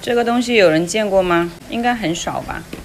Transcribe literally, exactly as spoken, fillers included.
这个东西有人见过吗？应该很少吧。